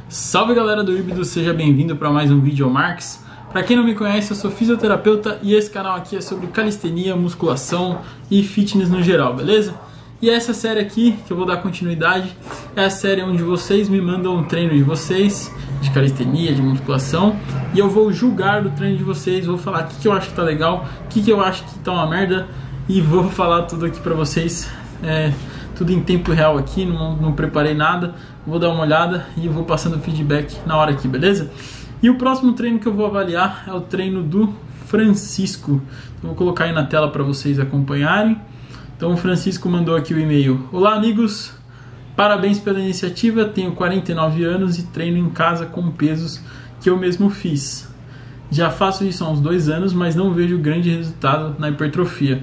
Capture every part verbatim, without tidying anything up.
Salve galera do Híbrido, seja bem-vindo para mais um vídeo ao Marx. Para quem não me conhece, eu sou fisioterapeuta e esse canal aqui é sobre calistenia, musculação e fitness no geral, beleza? E essa série aqui, que eu vou dar continuidade, é a série onde vocês me mandam um treino de vocês, de calistenia, de musculação, e eu vou julgar o treino de vocês, vou falar o que, que eu acho que tá legal, o que, que eu acho que tá uma merda, e vou falar tudo aqui pra vocês, é, tudo em tempo real aqui, não, não preparei nada, vou dar uma olhada e vou passando feedback na hora aqui, beleza? E o próximo treino que eu vou avaliar é o treino do Francisco, então, vou colocar aí na tela para vocês acompanharem. Então o Francisco mandou aqui o e-mail: olá amigos, parabéns pela iniciativa, tenho quarenta e nove anos e treino em casa com pesos que eu mesmo fiz. Já faço isso há uns dois anos, mas não vejo grande resultado na hipertrofia.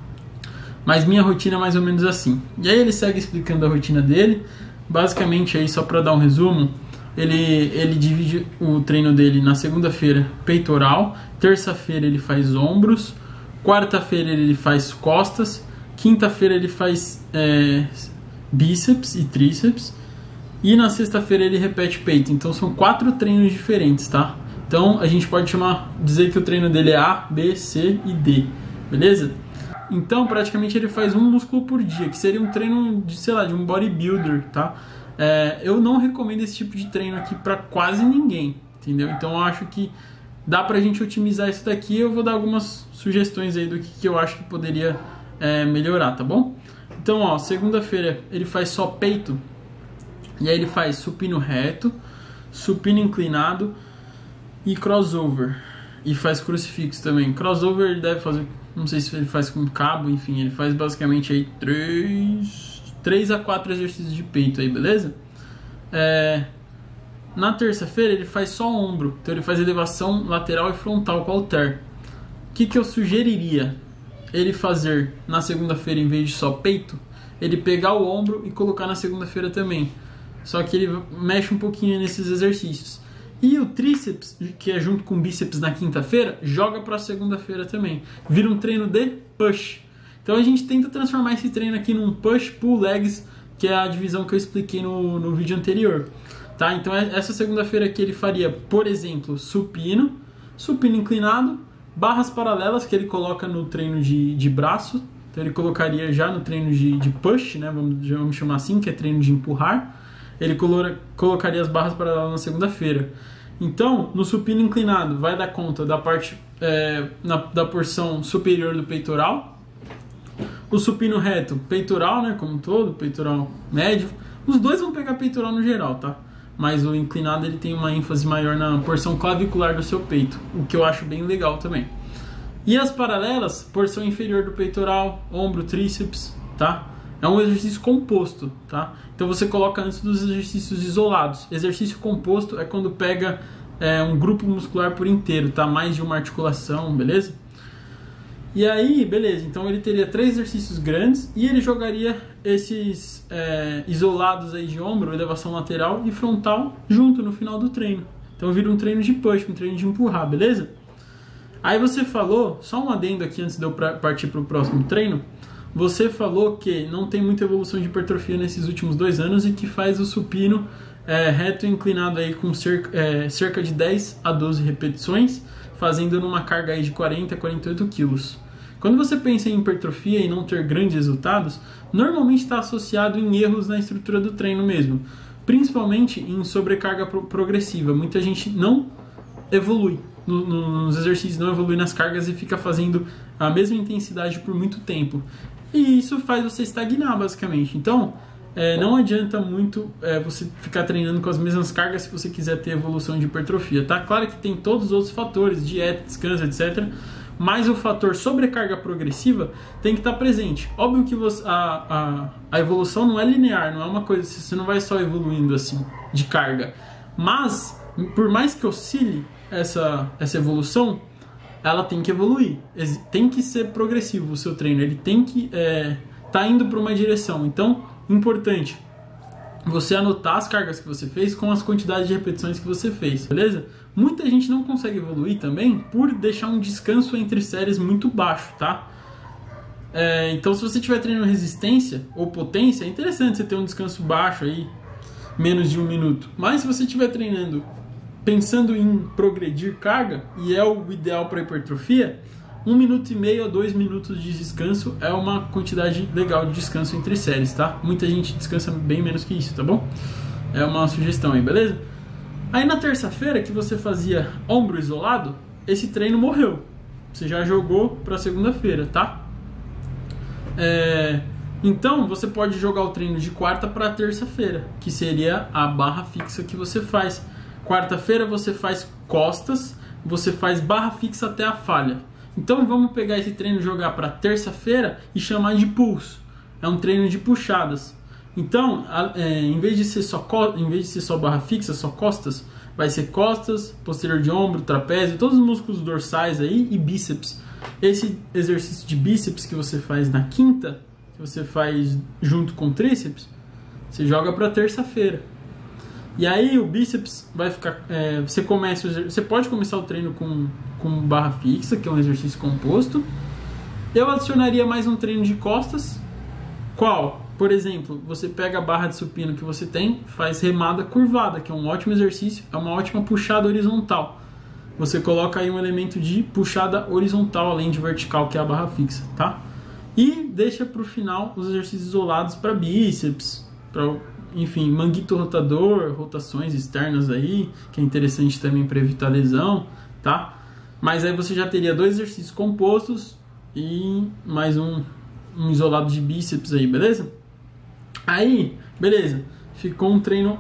Mas minha rotina é mais ou menos assim. E aí ele segue explicando a rotina dele. Basicamente aí, só para dar um resumo, ele, ele divide o treino dele na segunda-feira peitoral, terça-feira ele faz ombros, quarta-feira ele faz costas, quinta-feira ele faz é, bíceps e tríceps, e na sexta-feira ele repete peito. Então são quatro treinos diferentes, tá? Então a gente pode chamar, dizer que o treino dele é A, B, C e D, beleza? Então praticamente ele faz um músculo por dia, que seria um treino de, sei lá, de um bodybuilder, tá? É, eu não recomendo esse tipo de treino aqui para quase ninguém, entendeu? Então eu acho que dá pra gente otimizar isso daqui. Eu vou dar algumas sugestões aí do que, que eu acho que poderia É, melhorar, tá bom? Então, ó, segunda-feira ele faz só peito, e aí ele faz supino reto, supino inclinado e crossover, e faz crucifixo também. Crossover ele deve fazer, não sei se ele faz com cabo, enfim, ele faz basicamente aí três a quatro exercícios de peito aí, beleza? É, na terça-feira ele faz só ombro, então ele faz elevação lateral e frontal com halter. O que que eu sugeriria? Ele fazer na segunda-feira, em vez de só peito, ele pegar o ombro e colocar na segunda-feira também. Só que ele mexe um pouquinho nesses exercícios. E o tríceps, que é junto com o bíceps na quinta-feira, joga para a segunda-feira também. Vira um treino de push. Então a gente tenta transformar esse treino aqui num push pull legs, que é a divisão que eu expliquei no, no vídeo anterior. Tá? Então essa segunda-feira aqui ele faria, por exemplo, supino, supino inclinado, barras paralelas, que ele coloca no treino de, de braço. Então ele colocaria já no treino de, de push, né? Vamos, vamos chamar assim, que é treino de empurrar. Ele colo, colocaria as barras paralelas na segunda-feira. Então, no supino inclinado, vai dar conta da parte é, na, da porção superior do peitoral. O supino reto, peitoral, né? Como um todo, peitoral médio. Os dois vão pegar peitoral no geral, tá? Mas o inclinado ele tem uma ênfase maior na porção clavicular do seu peito, o que eu acho bem legal também. E as paralelas, porção inferior do peitoral, ombro, tríceps, tá? É um exercício composto, tá? Então você coloca antes dos exercícios isolados. Exercício composto é quando pega é, um grupo muscular por inteiro, tá? Mais de uma articulação, beleza? E aí, beleza, então ele teria três exercícios grandes e ele jogaria esses é, isolados aí de ombro, elevação lateral e frontal junto no final do treino. Então vira um treino de push, um treino de empurrar, beleza? Aí você falou, só um adendo aqui antes de eu partir para o próximo treino, você falou que não tem muita evolução de hipertrofia nesses últimos dois anos e que faz o supino é, reto e inclinado aí com cerca, é, cerca de dez a doze repetições, fazendo numa carga aí de quarenta a quarenta e oito quilos. Quando você pensa em hipertrofia e não ter grandes resultados, normalmente está associado em erros na estrutura do treino mesmo, principalmente em sobrecarga pro progressiva. Muita gente não evolui no, no, nos exercícios, não evolui nas cargas e fica fazendo a mesma intensidade por muito tempo. E isso faz você estagnar, basicamente. Então, é, não adianta muito é, você ficar treinando com as mesmas cargas se você quiser ter evolução de hipertrofia, tá? Claro que tem todos os outros fatores, dieta, descanso, etcétera. Mas o fator sobrecarga progressiva tem que estar presente. Óbvio que você, a, a, a evolução não é linear, não é uma coisa, você não vai só evoluindo assim, de carga. Mas, por mais que oscile essa, essa evolução, ela tem que evoluir. Tem que ser progressivo o seu treino, ele tem que é, tá indo para uma direção. Então, importante você anotar as cargas que você fez com as quantidades de repetições que você fez, beleza? Muita gente não consegue evoluir também por deixar um descanso entre séries muito baixo, tá? É, então se você estiver treinando resistência ou potência, é interessante você ter um descanso baixo aí, menos de um minuto. Mas se você estiver treinando pensando em progredir carga, e é o ideal para hipertrofia, um minuto e meio a dois minutos de descanso é uma quantidade legal de descanso entre séries, tá? Muita gente descansa bem menos que isso, tá bom? É uma sugestão aí, beleza? Aí na terça-feira que você fazia ombro isolado, esse treino morreu. Você já jogou para segunda-feira, tá? É... Então você pode jogar o treino de quarta para terça-feira, que seria a barra fixa que você faz. Quarta-feira você faz costas, você faz barra fixa até a falha. Então vamos pegar esse treino e jogar para terça-feira e chamar de pulso. É um treino de puxadas. Então, é, em vez de ser só em vez de ser só barra fixa, só costas, vai ser costas, posterior de ombro, trapézio, todos os músculos dorsais aí e bíceps. Esse exercício de bíceps que você faz na quinta, que você faz junto com o tríceps, você joga para terça-feira. E aí o bíceps vai ficar... É, você, começa, você pode começar o treino com, com barra fixa, que é um exercício composto. Eu adicionaria mais um treino de costas. Qual? Por exemplo, você pega a barra de supino que você tem, faz remada curvada, que é um ótimo exercício, é uma ótima puxada horizontal. Você coloca aí um elemento de puxada horizontal, além de vertical, que é a barra fixa, tá? E deixa para o final os exercícios isolados para bíceps, para... Enfim, manguito rotador, rotações externas aí, que é interessante também para evitar lesão, tá? Mas aí você já teria dois exercícios compostos e mais um, um isolado de bíceps aí, beleza? Aí, beleza, ficou um treino,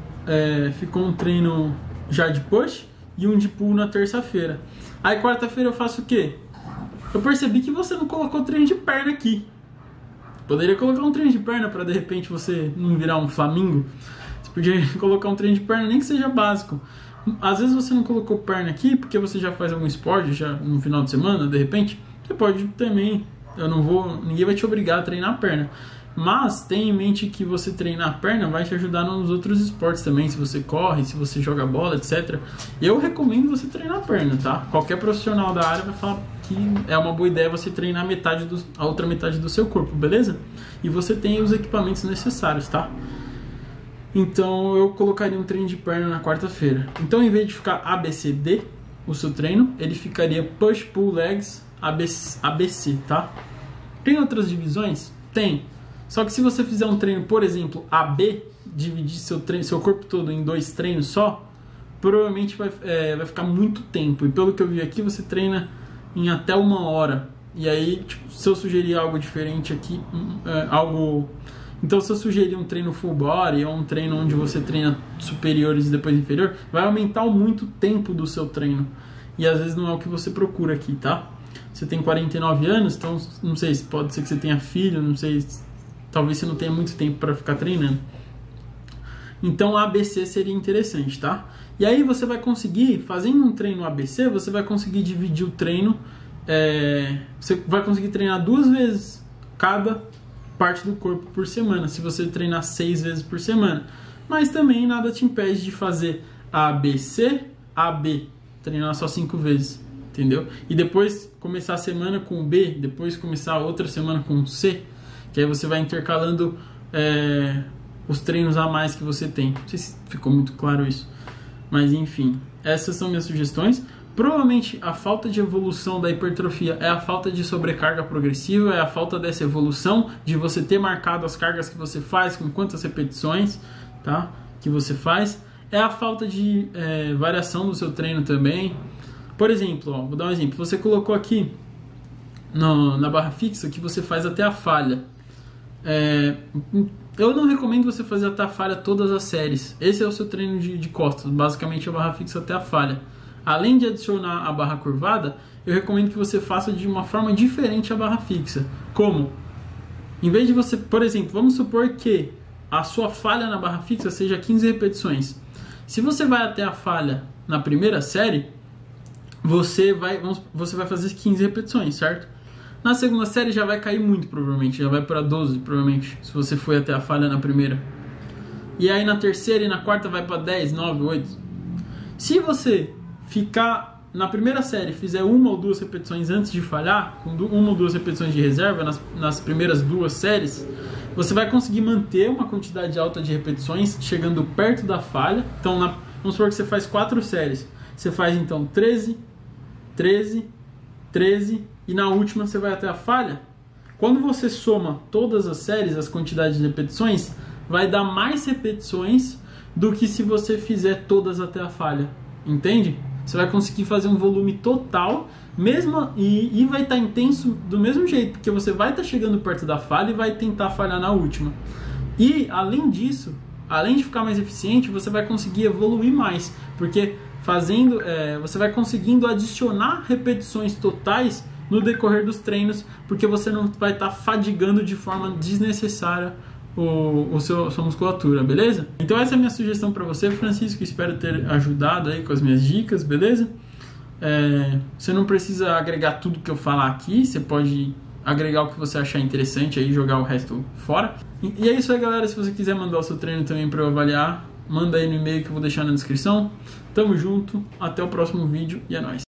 é, ficou um treino já de push e um de pull na terça-feira. Aí quarta-feira eu faço o quê? Eu percebi que você não colocou treino de perna aqui. Poderia colocar um treino de perna para de repente você não virar um Flamingo. Você podia colocar um treino de perna, nem que seja básico. Às vezes você não colocou perna aqui porque você já faz algum esporte já no final de semana, de repente. Você pode também. Eu não vou. Ninguém vai te obrigar a treinar a perna. Mas tenha em mente que você treinar a perna vai te ajudar nos outros esportes também. Se você corre, se você joga bola, etcétera. Eu recomendo você treinar a perna, tá? Qualquer profissional da área vai falar que é uma boa ideia você treinar a, metade do, a outra metade do seu corpo, beleza? E você tem os equipamentos necessários, tá? Então eu colocaria um treino de perna na quarta-feira. Então em vez de ficar A B C D, o seu treino, ele ficaria Push Pull Legs A B C, tá? Tem outras divisões? Tem. Só que se você fizer um treino, por exemplo, A B, dividir seu, treino, seu corpo todo em dois treinos só, provavelmente vai, é, vai ficar muito tempo. E pelo que eu vi aqui, você treina em até uma hora. E aí, tipo, se eu sugerir algo diferente aqui, é, algo... Então, se eu sugerir um treino full body ou um treino onde você treina superiores e depois inferior, vai aumentar muito o tempo do seu treino. E às vezes não é o que você procura aqui, tá? Você tem quarenta e nove anos, então não sei, pode ser que você tenha filho, não sei, talvez você não tenha muito tempo para ficar treinando. Então, A B C seria interessante, tá? E aí você vai conseguir, fazendo um treino A B C, você vai conseguir dividir o treino, é, você vai conseguir treinar duas vezes cada parte do corpo por semana, se você treinar seis vezes por semana. Mas também nada te impede de fazer A B C, A B, treinar só cinco vezes, entendeu? E depois começar a semana com B, depois começar a outra semana com C, que aí você vai intercalando é, os treinos a mais que você tem. Não sei se ficou muito claro isso. Mas enfim, essas são minhas sugestões. Provavelmente a falta de evolução da hipertrofia é a falta de sobrecarga progressiva, é a falta dessa evolução, de você ter marcado as cargas que você faz, com quantas repetições, tá? Que você faz. É a falta de é, variação do seu treino também. Por exemplo, ó, vou dar um exemplo. Você colocou aqui no, na barra fixa que você faz até a falha. É, eu não recomendo você fazer até a falha todas as séries. Esse é o seu treino de, de costas, basicamente a barra fixa até a falha. Além de adicionar a barra curvada, eu recomendo que você faça de uma forma diferente a barra fixa. Como? Em vez de você, por exemplo, vamos supor que a sua falha na barra fixa seja quinze repetições. Se você vai até a falha na primeira série, você vai, você vai fazer quinze repetições, certo? Na segunda série já vai cair muito, provavelmente. Já vai para doze, provavelmente, se você foi até a falha na primeira. E aí na terceira e na quarta vai para dez, nove, oito. Se você ficar na primeira série, fizer uma ou duas repetições antes de falhar, com uma ou duas repetições de reserva nas, nas primeiras duas séries, você vai conseguir manter uma quantidade alta de repetições chegando perto da falha. Então, na, vamos supor que você faz quatro séries. Você faz então treze, treze, treze e na última você vai até a falha. Quando você soma todas as séries, as quantidades de repetições, vai dar mais repetições do que se você fizer todas até a falha. Entende? Você vai conseguir fazer um volume total mesmo, e, e vai estar intenso do mesmo jeito, porque você vai estar chegando perto da falha e vai tentar falhar na última. E, além disso, além de ficar mais eficiente, você vai conseguir evoluir mais, porque fazendo, é, você vai conseguindo adicionar repetições totais no decorrer dos treinos, porque você não vai estar fadigando de forma desnecessária o, o seu, a sua musculatura, beleza? Então essa é a minha sugestão para você, Francisco. Espero ter ajudado aí com as minhas dicas, beleza? É, você não precisa agregar tudo que eu falar aqui, você pode agregar o que você achar interessante aí, jogar o resto fora. E, e é isso aí, galera. Se você quiser mandar o seu treino também para eu avaliar, manda aí no e-mail que eu vou deixar na descrição. Tamo junto, até o próximo vídeo e é nóis.